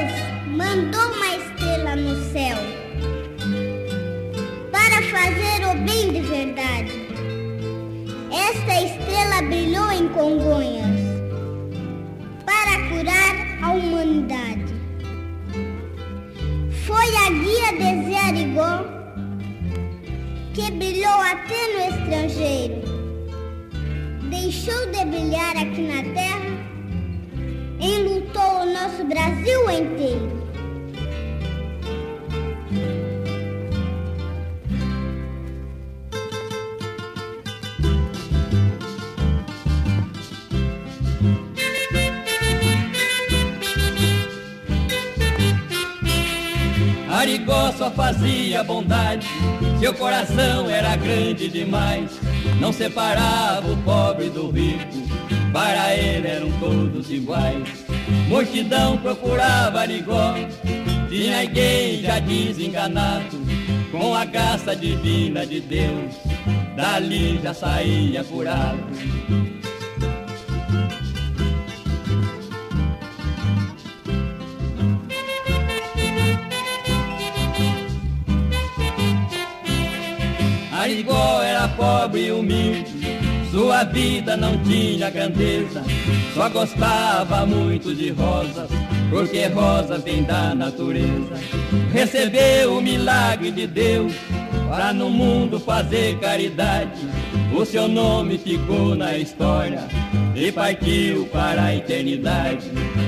Deus mandou uma estrela no céu para fazer o bem de verdade. Esta estrela brilhou em Congonhas para curar a humanidade. Foi a guia de Zé Arigó que brilhou até no estrangeiro. Deixou de brilhar aqui na terra, enlutou o nosso Brasil inteiro. Arigó só fazia bondade, seu coração era grande demais. Não separava o pobre do rico, para ele eram todos iguais. Multidão procurava Arigó, tinha quem já desenganado, com a graça divina de Deus, dali já saía curado. Arigó era pobre e humilde, sua vida não tinha grandeza, só gostava muito de rosas, porque rosa vem da natureza. Recebeu o milagre de Deus para no mundo fazer caridade, o seu nome ficou na história e partiu para a eternidade.